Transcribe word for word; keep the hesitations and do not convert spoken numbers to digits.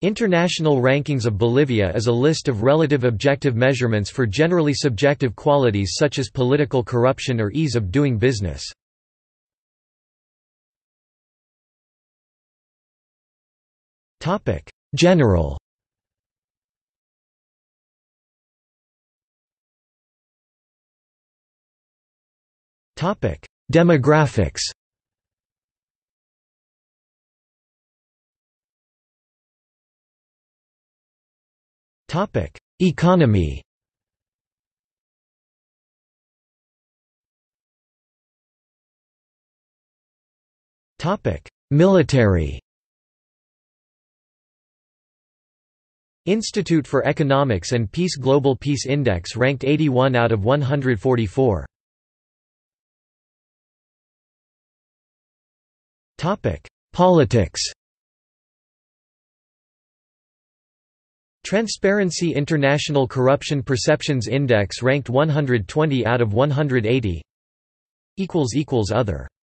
International Rankings of Bolivia is a list of relative objective measurements for generally subjective qualities such as political corruption or ease of doing business. General. Demographics. Economy. Military. Institute for Economics and Peace Global Peace Index ranked eighty-one out of one hundred forty-four. Politics. Transparency International Corruption Perceptions Index ranked one hundred twenty out of one hundred eighty. Other